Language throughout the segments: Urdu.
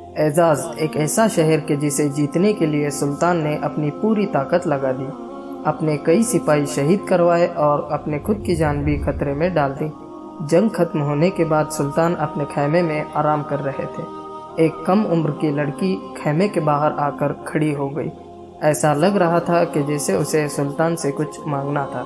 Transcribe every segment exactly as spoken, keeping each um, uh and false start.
اعزاز ایک ایسا شہر کہ جسے جیتنے کے لیے سلطان نے اپنی پوری طاقت لگا دی، اپنے کئی سپاہی شہید کروائے اور اپنے خود کی جان بھی خطرے میں ڈال دی۔ جنگ ختم ہونے کے بعد سلطان اپنے خیمے میں آرام کر رہے تھے۔ ایک کم عمر کی لڑکی خیمے کے باہر آ کر کھڑی ہو گئی۔ ایسا لگ رہا تھا کہ جیسے اسے سلطان سے کچھ مانگنا تھا۔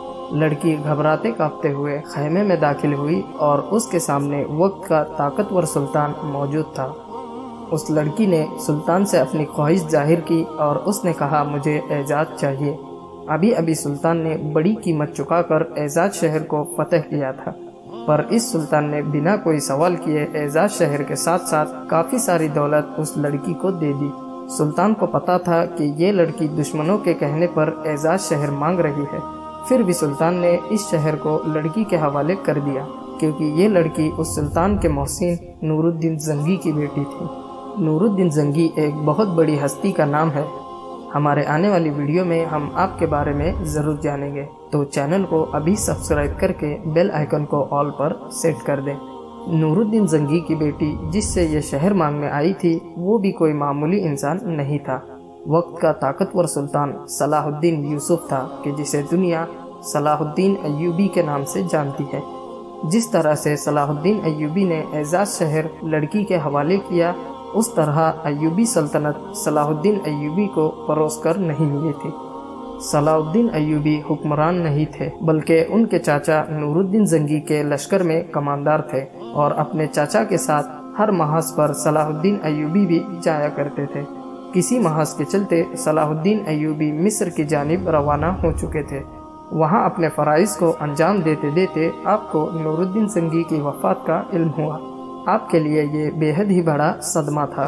لڑکی گھبراتے کانپتے ہوئے خیمے میں داخل ہوئی اور اس کے سامنے وقت کا طاقتور سلطان موجود تھا۔ اس لڑکی نے سلطان سے اپنی خواہش ظاہر کی اور اس نے کہا، مجھے اعزاز چاہیے۔ ابھی ابھی سلطان نے بڑی قیمت چکا کر اعزاز شہر کو فتح کیا تھا، پر اس سلطان نے بنا کوئی سوال کیے اعزاز شہر کے ساتھ ساتھ کافی ساری دولت اس لڑکی کو دے دی۔ سلطان کو پتا تھا کہ یہ لڑکی دشمنوں کے کہنے پر اعزاز شہر مانگ رہی ہے، پھر بھی سلطان نے اس شہر کو لڑکی کے حوالے کر دیا، کیونکہ یہ لڑکی اس سلطان کے محسن نور الدین زنگی کی بیٹی تھی۔ نور الدین زنگی ایک بہت بڑی ہستی کا نام ہے۔ ہمارے آنے والی ویڈیو میں ہم آپ کے بارے میں ضرور جانیں گے، تو چینل کو ابھی سبسکرائب کر کے بیل آئیکن کو آل پر سیٹ کر دیں۔ نور الدین زنگی کی بیٹی جس سے یہ شہر مانگنے آئی تھی، وہ بھی کوئی معمولی انسان نہیں تھا۔ وقت کا طاقتور سلطان صلاح الدین یوسف تھا، کہ جسے دنیا صلاح الدین ایوبی کے نام سے جانتی ہے۔ جس طرح سے صلاح الدین ایوبی نے اعزاز شہر لڑکی کے حوالے کیا، اس طرح ایوبی سلطنت صلاح الدین ایوبی کو پروس کر نہیں ملی تھی۔ صلاح الدین ایوبی حکمران نہیں تھے، بلکہ ان کے چاچا نور الدین زنگی کے لشکر میں کماندار تھے، اور اپنے چاچا کے ساتھ ہر محاذ پر صلاح الدین ایوبی بھی جایا کرتے تھے۔ کسی محاذ کے چلتے صلاح الدین ایوبی مصر کی جانب روانہ ہو چکے تھے۔ وہاں اپنے فرائض کو انجام دیتے دیتے آپ کو نور الدین زنگی کی وفات کا علم ہوا۔ آپ کے لیے یہ بے حد ہی بڑا صدمہ تھا۔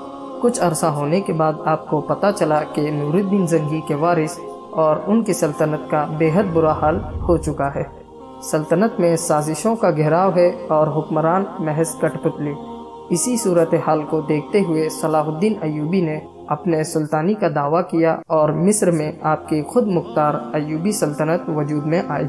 کچھ عرصہ ہونے کے بعد آپ کو پتہ چلا کہ نور الدین زنگی کے وارث اور ان کی سلطنت کا بے حد برا حال ہو چکا ہے۔ سلطنت میں سازشوں کا گھیراؤ ہے اور حکمران محض کٹ پتلی۔ اسی صورتحال کو دیکھتے ہوئے صلاح الدین ایوبی نے اپنے سلطانی کا دعویٰ کیا اور مصر میں آپ کی خود مختار ایوبی سلطنت وجود میں آئی۔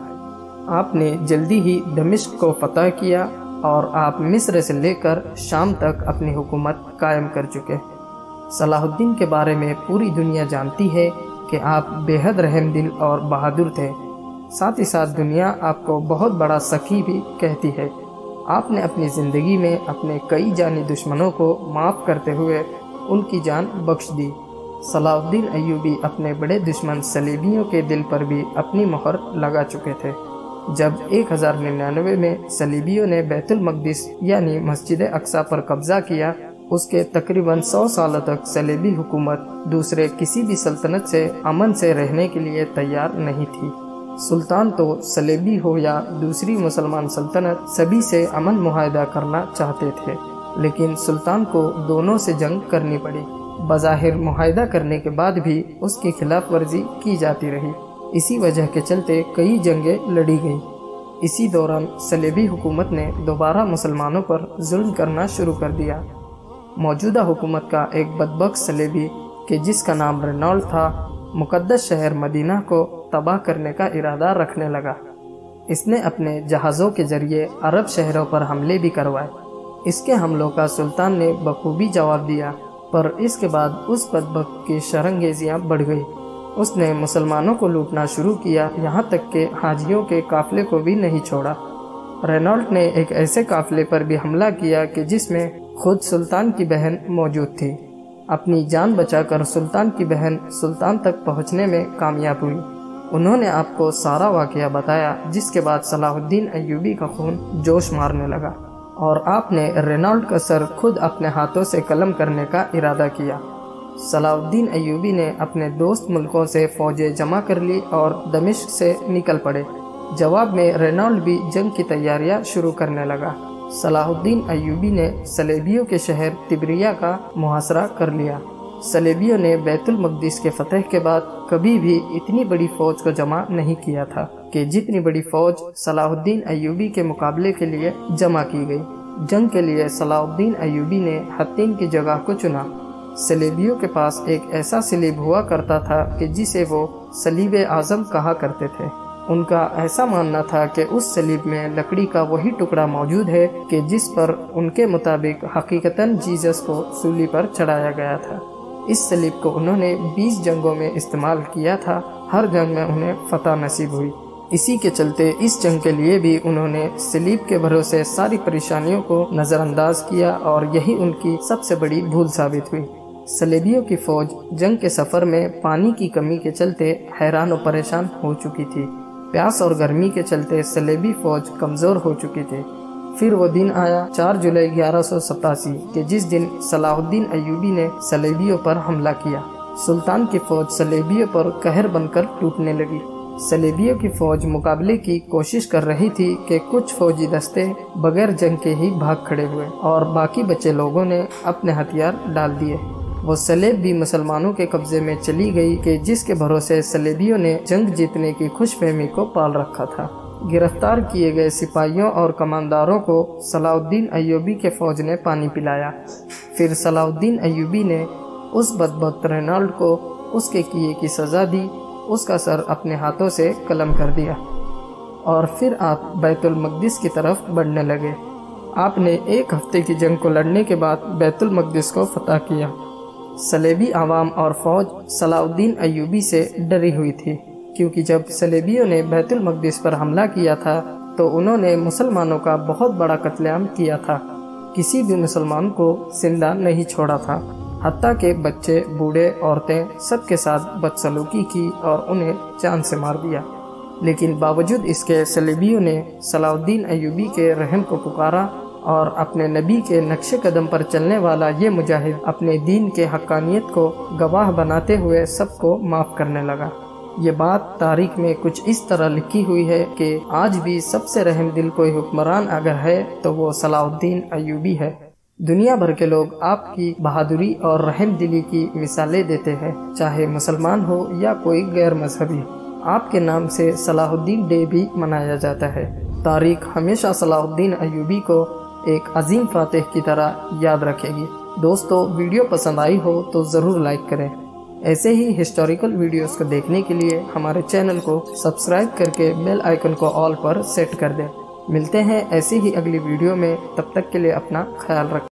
آپ نے جلدی ہی دمشق کو فتح کیا اور آپ مصر سے لے کر شام تک اپنی حکومت قائم کر چکے۔ صلاح الدین کے بارے میں پوری دنیا جانتی ہے کہ آپ بے حد رحم دل اور بہادر تھے۔ ساتھ ہی ساتھ دنیا آپ کو بہت بڑا سخی بھی کہتی ہے۔ آپ نے اپنی زندگی میں اپنے کئی جانی دشمنوں کو معاف کرتے ہوئے ان کی جان بخش دی۔ صلاح الدین ایوبی اپنے بڑے دشمن صلیبیوں کے دل پر بھی اپنی مہر لگا چکے تھے۔ جب ایک ہزار ننانوے میں صلیبیوں نے بیت المقدس یعنی مسجد اقصی پر قبضہ کیا، اس کے تقریباً سو سالوں تک صلیبی حکومت دوسرے کسی بھی سلطنت سے امن سے رہنے کے لیے تیار نہیں تھی۔ سلطان تو صلیبی ہو یا دوسری مسلمان سلطنت سبھی سے امن معاہدہ کرنا چاہتے تھے، لیکن سلطان کو دونوں سے جنگ کرنی پڑی۔ بظاہر معاہدہ کرنے کے بعد بھی اس کی خلاف ورزی کی جاتی رہی۔ اسی وجہ کے چلتے کئی جنگیں لڑی گئیں۔ اسی دوران صلیبی حکومت نے دوبارہ مسلمانوں پر ظلم کرنا شروع کر دیا۔ موجودہ حکومت کا ایک بدبخت صلیبی کہ جس کا نام رینالڈ تھا، مقدس شہر مدینہ کو تباہ کرنے کا ارادہ رکھنے لگا۔ اس نے اپنے جہازوں کے ذریعے عرب شہروں پر حملے بھی کروائے۔ اس کے حملوں کا سلطان نے بخوبی جواب دیا، پر اس کے بعد اس بدبخت کی شرنگیزیاں بڑھ گئی۔ اس نے مسلمانوں کو لوٹنا شروع کیا، یہاں تک کہ حاجیوں کے قافلے کو بھی نہیں چھوڑا۔ رینالڈ نے ایک ایسے قافلے پر بھی حملہ کیا کہ جس میں خود سلطان کی بہن موجود تھی۔ اپنی جان بچا کر سلطان کی بہن سلطان تک پہنچنے میں کامیاب ہوئی۔ انہوں نے آپ کو سارا واقعہ بتایا، جس کے بعد صلاح الدین ایوبی کا خون جوش مارنے لگا اور آپ نے رینالڈ کا سر خود اپنے ہاتھوں سے قلم کرنے کا ارادہ کیا۔ صلاح الدین ایوبی نے اپنے دوست ملکوں سے فوجیں جمع کر لی اور دمشق سے نکل پڑے۔ جواب میں رینالڈ بھی جنگ کی تیاریاں شروع کرنے لگا۔ صلاح الدین ایوبی نے صلیبیوں کے شہر تبریہ کا محاصرہ کر لیا۔ صلیبیوں نے بیت المقدس کے فتح کے بعد کبھی بھی اتنی بڑی فوج کو جمع نہیں کیا تھا کہ جتنی بڑی فوج صلاح الدین ایوبی کے مقابلے کے لیے جمع کی گئی۔ جنگ کے لیے صلاح الدین ایوبی نے حطین کی جگہ کو چنا۔ صلیبیوں کے پاس ایک ایسا صلیب ہوا کرتا تھا کہ جسے وہ صلیب اعظم کہا کرتے تھے۔ ان کا ایسا ماننا تھا کہ اس سلیب میں لکڑی کا وہی ٹکڑا موجود ہے کہ جس پر ان کے مطابق حقیقتاً جیزس کو سولی پر چڑھایا گیا تھا۔ اس سلیب کو انہوں نے بیس جنگوں میں استعمال کیا تھا، ہر جنگ میں انہیں فتح نصیب ہوئی۔ اسی کے چلتے اس جنگ کے لیے بھی انہوں نے سلیب کے بھروسے ساری پریشانیوں کو نظر انداز کیا، اور یہی ان کی سب سے بڑی بھول ثابت ہوئی۔ صلیبیوں کی فوج جنگ کے سفر میں پانی کی کمی کے چلتے حیران و پریشان ہو چکی تھی۔ پیاس اور گرمی کے چلتے صلیبی فوج کمزور ہو چکی تھی۔ پھر وہ دن آیا چار جولائی گیارہ سو ستاسی کہ جس دن صلاح الدین ایوبی نے صلیبیوں پر حملہ کیا۔ سلطان کی فوج صلیبیوں پر قہر بن کر ٹوٹنے لگی۔ صلیبیوں کی فوج مقابلے کی کوشش کر رہی تھی کہ کچھ فوجی دستے بغیر جنگ کے ہی بھاگ کھڑے ہوئے، اور باقی بچے لوگوں نے اپنے ہتھیار ڈال دیے۔ وہ سلیب بھی مسلمانوں کے قبضے میں چلی گئی کہ جس کے بھروسے صلیبیوں نے جنگ جیتنے کی خوش فہمی کو پال رکھا تھا۔ گرفتار کیے گئے سپاہیوں اور کمانداروں کو صلاح الدین ایوبی کے فوج نے پانی پلایا۔ پھر صلاح الدین ایوبی نے اس بدبخت رینالڈ کو اس کے کیے کی سزا دی، اس کا سر اپنے ہاتھوں سے قلم کر دیا، اور پھر آپ بیت المقدس کی طرف بڑھنے لگے۔ آپ نے ایک ہفتے کی جنگ کو لڑنے کے بعد بیت المقدس کو فتح کیا۔ صلیبی عوام اور فوج صلاح الدین ایوبی سے ڈری ہوئی تھی، کیونکہ جب صلیبیوں نے بیت المقدس پر حملہ کیا تھا تو انہوں نے مسلمانوں کا بہت بڑا قتل عام کیا تھا۔ کسی بھی مسلمان کو زندہ نہیں چھوڑا تھا، حتیٰ کہ بچے، بوڑھے، عورتیں سب کے ساتھ بدسلوکی کی اور انہیں جان سے مار دیا۔ لیکن باوجود اس کے صلیبیوں نے صلاح الدین ایوبی کے رحم کو پکارا، اور اپنے نبی کے نقش قدم پر چلنے والا یہ مجاہد اپنے دین کے حقانیت کو گواہ بناتے ہوئے سب کو معاف کرنے لگا۔ یہ بات تاریخ میں کچھ اس طرح لکھی ہوئی ہے کہ آج بھی سب سے رحم دل کوئی حکمران اگر ہے تو وہ صلاح الدین ایوبی ہے۔ دنیا بھر کے لوگ آپ کی بہادری اور رحم دلی کی مثالیں دیتے ہیں، چاہے مسلمان ہو یا کوئی غیر مذہبی۔ آپ کے نام سے صلاح الدین ڈے بھی منایا جاتا ہے۔ تاریخ ہمیشہ صلاح الدین ایوبی کو ایک عظیم فاتح کی طرح یاد رکھے گی۔ دوستو، ویڈیو پسند آئی ہو تو ضرور لائک کریں۔ ایسے ہی ہسٹوریکل ویڈیوز کو دیکھنے کے لیے ہمارے چینل کو سبسکرائب کر کے بیل آئیکن کو آل پر سیٹ کر دیں۔ ملتے ہیں ایسے ہی اگلی ویڈیو میں، تب تک کے لیے اپنا خیال رکھیں۔